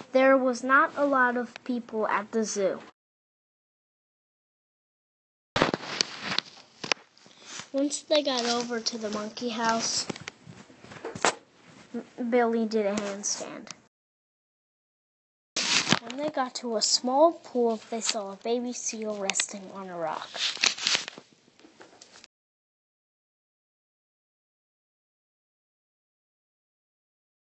There was not a lot of people at the zoo. Once they got over to the monkey house, Billy did a handstand. When they got to a small pool, they saw a baby seal resting on a rock.